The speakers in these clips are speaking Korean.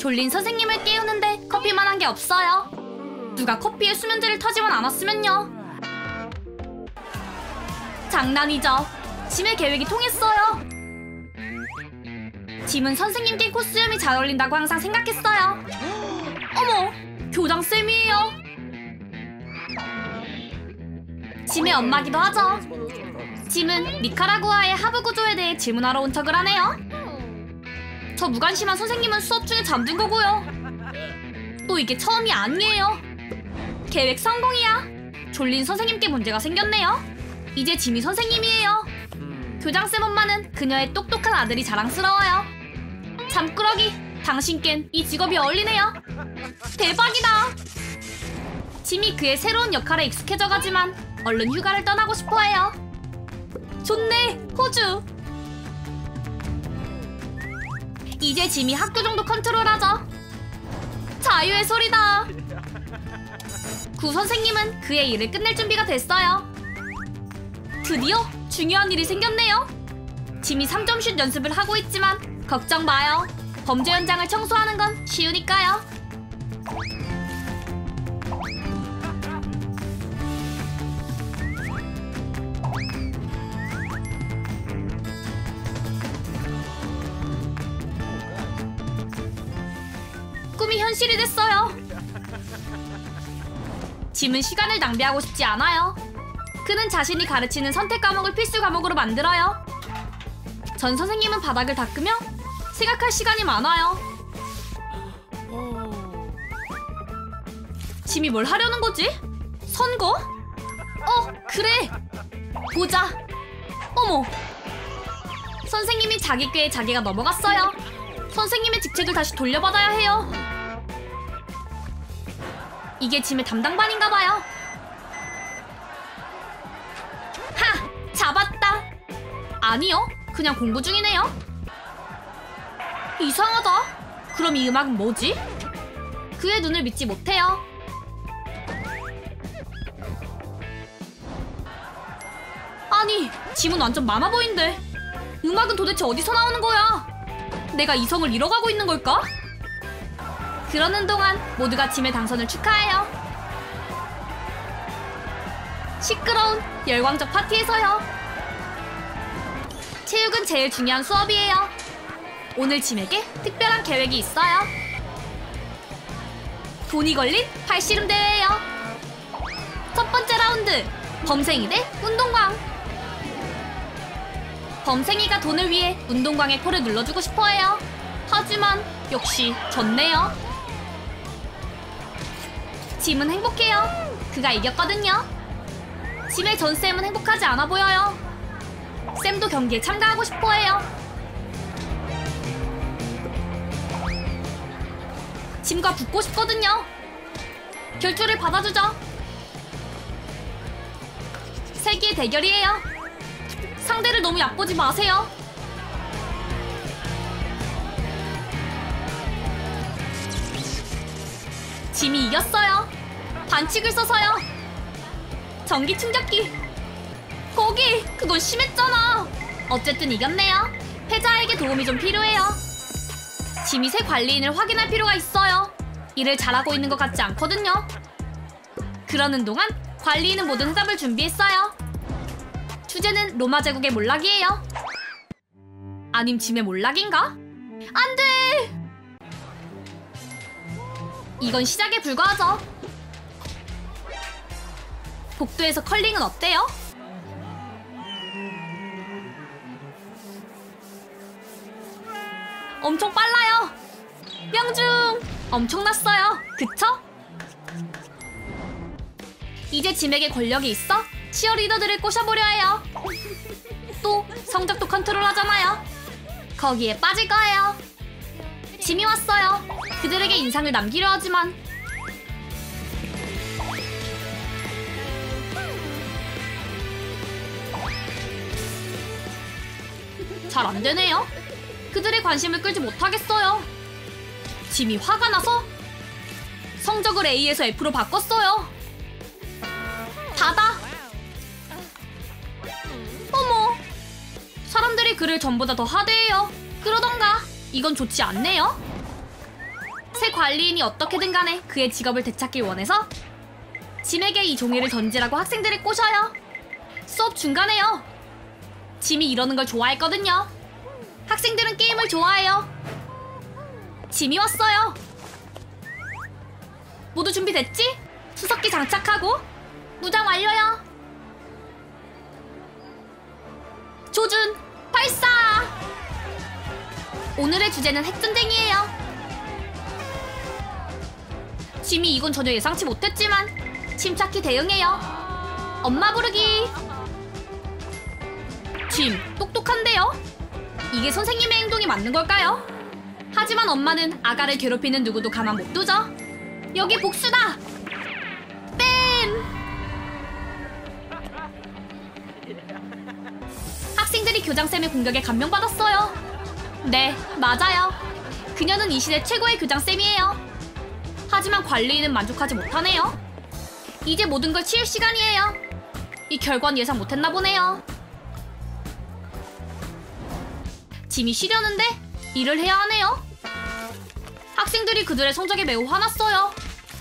졸린 선생님을 깨우는데 커피만 한 게 없어요. 누가 커피에 수면제를 터지만 않았으면요. 장난이죠. 짐의 계획이 통했어요. 짐은 선생님께 코스염이 잘 어울린다고 항상 생각했어요. 어머, 교장쌤이에요. 짐의 엄마기도 하죠. 짐은 니카라구아의 하부 구조에 대해 질문하러 온 척을 하네요. 저 무관심한 선생님은 수업 중에 잠든 거고요. 또 이게 처음이 아니에요. 계획 성공이야. 졸린 선생님께 문제가 생겼네요. 이제 짐이 선생님이에요. 교장쌤 엄마는 그녀의 똑똑한 아들이 자랑스러워요. 잠꾸러기, 당신껜 이 직업이 어울리네요. 대박이다. 짐이 그의 새로운 역할에 익숙해져가지만 얼른 휴가를 떠나고 싶어해요. 좋네, 호주. 이제 짐이 학교 정도 컨트롤하죠. 자유의 소리다. 구 선생님은 그의 일을 끝낼 준비가 됐어요. 드디어 중요한 일이 생겼네요. 짐이 3점슛 연습을 하고 있지만 걱정 마요. 범죄 현장을 청소하는 건 쉬우니까요. 꿈이 현실이 됐어요. 짐은 시간을 낭비하고 싶지 않아요. 그는 자신이 가르치는 선택 과목을 필수 과목으로 만들어요. 전 선생님은 바닥을 닦으며 생각할 시간이 많아요. 짐이 뭘 하려는 거지? 선거? 그래! 보자! 어머! 선생님이 자기 꾀에 자기가 넘어갔어요. 선생님의 직책을 다시 돌려받아야 해요. 이게 짐의 담당반인가 봐요. 하! 잡았다! 아니요, 그냥 공부 중이네요. 이상하다. 그럼 이 음악은 뭐지? 그의 눈을 믿지 못해요. 아니, 짐은 완전 마마보인데 음악은 도대체 어디서 나오는 거야? 내가 이성을 잃어가고 있는 걸까? 그러는 동안 모두가 짐의 당선을 축하해요. 시끄러운 열광적 파티에서요. 체육은 제일 중요한 수업이에요. 오늘 짐에게 특별한 계획이 있어요. 돈이 걸린 팔씨름 대회예요. 첫 번째 라운드, 범생이 대 운동광. 범생이가 돈을 위해 운동광의 코를 눌러주고 싶어해요. 하지만 역시 졌네요. 짐은 행복해요. 그가 이겼거든요. 짐의 전 쌤은 행복하지 않아 보여요. 쌤도 경기에 참가하고 싶어해요. 짐과 붙고 싶거든요. 결투를 받아주죠. 세기의 대결이에요. 상대를 너무 얕보지 마세요. 짐이 이겼어요. 반칙을 써서요. 전기 충격기. 거기, 그건 심했잖아. 어쨌든 이겼네요. 패자에게 도움이 좀 필요해요. 짐이 새 관리인을 확인할 필요가 있어요. 일을 잘하고 있는 것 같지 않거든요. 그러는 동안 관리인은 모든 해답을 준비했어요. 주제는 로마 제국의 몰락이에요. 아님 짐의 몰락인가? 안 돼! 이건 시작에 불과하죠. 복도에서 컬링은 어때요? 엄청 빨라요. 명중! 엄청났어요. 그쵸? 이제 짐에게 권력이 있어 치어리더들을 꼬셔보려 해요. 또 성적도 컨트롤하잖아요. 거기에 빠질 거예요. 짐이 왔어요. 그들에게 인상을 남기려 하지만 잘 안되네요. 그들의 관심을 끌지 못하겠어요. 짐이 화가 나서 성적을 A에서 F로 바꿨어요. 받아. 어머, 사람들이 그를 전보다 더 하대해요. 그러던가. 이건 좋지 않네요. 새 관리인이 어떻게든 간에 그의 직업을 되찾길 원해서 짐에게 이 종이를 던지라고 학생들을 꼬셔요. 수업 중간에요. 짐이 이러는 걸 좋아했거든요. 학생들은 게임을 좋아해요. 짐이 왔어요. 모두 준비됐지? 수석기 장착하고 무장 완료요. 조준 발사! 오늘의 주제는 핵전쟁이에요. 짐이 이건 전혀 예상치 못했지만 침착히 대응해요. 엄마 부르기. 짐, 똑똑한데요? 이게 선생님의 행동이 맞는 걸까요? 하지만 엄마는 아가를 괴롭히는 누구도 가만 못 두죠. 여기 복수다! 뺨! 학생들이 교장쌤의 공격에 감명받았어요. 네, 맞아요. 그녀는 이 시대 최고의 교장쌤이에요. 하지만 관리인은 만족하지 못하네요. 이제 모든 걸 치울 시간이에요. 이 결과는 예상 못했나 보네요. 짐이 쉬려는데 일을 해야 하네요. 학생들이 그들의 성적에 매우 화났어요.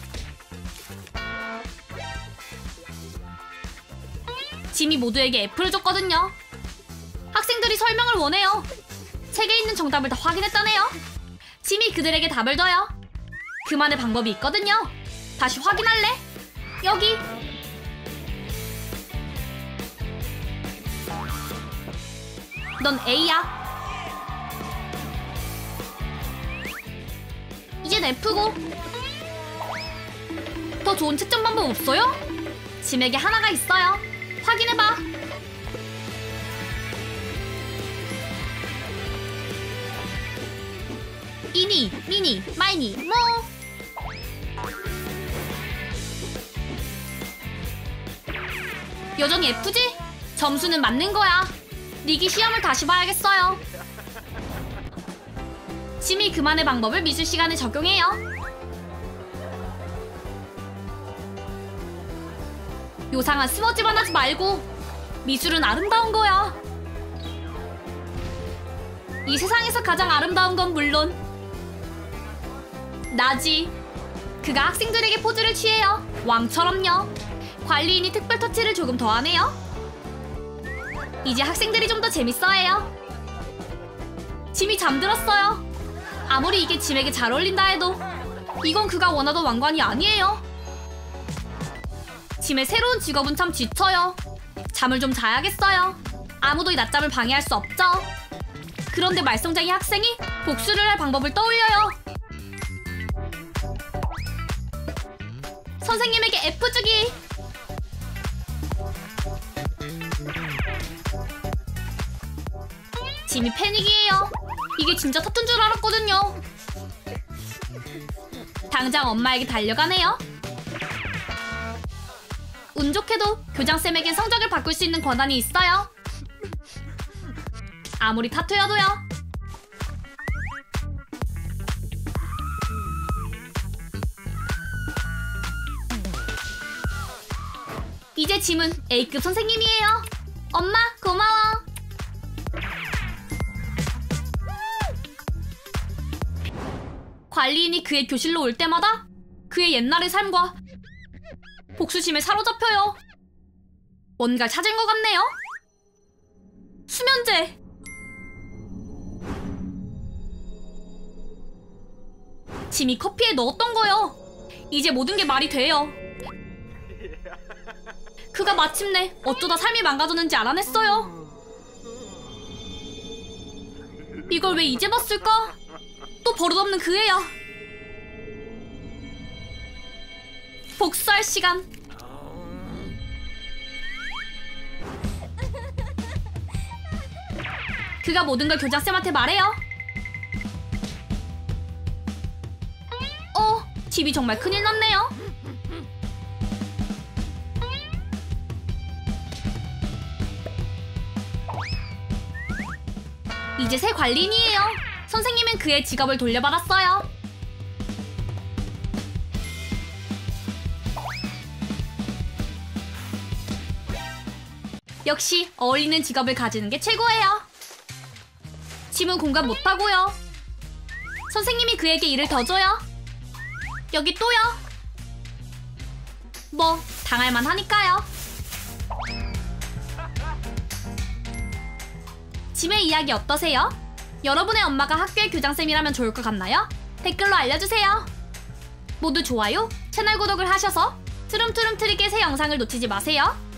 짐이 모두에게 F를 줬거든요. 학생들이 설명을 원해요. 책에 있는 정답을 다 확인했다네요. 짐이 그들에게 답을 줘요. 그만의 방법이 있거든요. 다시 확인할래? 여기. 넌 A야. 이젠 F고. 더 좋은 채점 방법 없어요? 짐에게 하나가 있어요. 확인해봐. 이니, 미니, 마이니, 모. 여전히 F지? 점수는 맞는 거야. 리기 시험을 다시 봐야겠어요. 짐이 그만의 방법을 미술 시간에 적용해요. 요상한 스머지만 하지 말고 미술은 아름다운 거야. 이 세상에서 가장 아름다운 건 물론 나지. 그가 학생들에게 포즈를 취해요. 왕처럼요. 관리인이 특별 터치를 조금 더 하네요. 이제 학생들이 좀 더 재밌어해요. 짐이 잠들었어요. 아무리 이게 짐에게 잘 어울린다 해도 이건 그가 원하던 왕관이 아니에요. 짐의 새로운 직업은 참 지쳐요. 잠을 좀 자야겠어요. 아무도 이 낮잠을 방해할 수 없죠. 그런데 말썽쟁이 학생이 복수를 할 방법을 떠올려요. 선생님에게 F 주기. 짐이 패닉이에요. 이게 진짜 타투인 줄 알았거든요. 당장 엄마에게 달려가네요. 운 좋게도 교장쌤에겐 성적을 바꿀 수 있는 권한이 있어요. 아무리 타투여도요. 이제 짐은 A급 선생님이에요. 엄마 고마워. 관리인이 그의 교실로 올 때마다 그의 옛날의 삶과 복수심에 사로잡혀요. 뭔가 찾은 것 같네요. 수면제. 짐이 커피에 넣었던 거요. 이제 모든 게 말이 돼요. 그가 마침내 어쩌다 삶이 망가졌는지 알아냈어요. 이걸 왜 이제 봤을까? 또 버릇없는 그 애야. 복수할 시간. 그가 모든 걸 교장쌤한테 말해요. 집이 정말 큰일 났네요. 이제 새 관리인이에요. 선생님은 그의 직업을 돌려받았어요. 역시 어울리는 직업을 가지는 게 최고예요. 짐은 공감 못하고요. 선생님이 그에게 일을 더 줘요. 여기 또요. 뭐 당할만 하니까요. 짐의 이야기 어떠세요? 여러분의 엄마가 학교의 교장쌤이라면 좋을 것 같나요? 댓글로 알려주세요. 모두 좋아요, 채널 구독을 하셔서 트름트름 트릭의 새 영상을 놓치지 마세요.